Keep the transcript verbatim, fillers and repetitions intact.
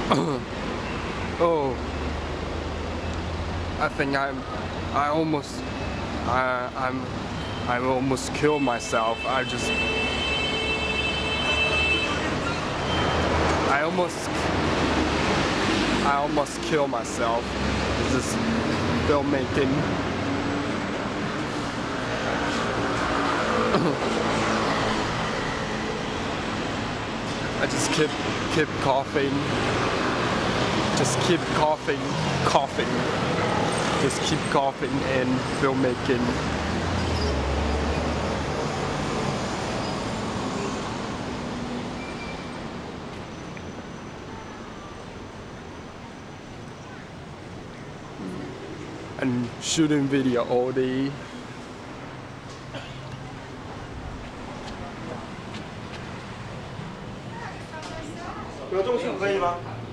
Oh, I think I'm, I almost, I, I'm, I almost killed myself. I just, I almost, I almost killed myself. This is filmmaking. I just keep, keep coughing. Just keep coughing, coughing. Just keep coughing and filmmaking. And shooting video all day. 有中暑可以吗？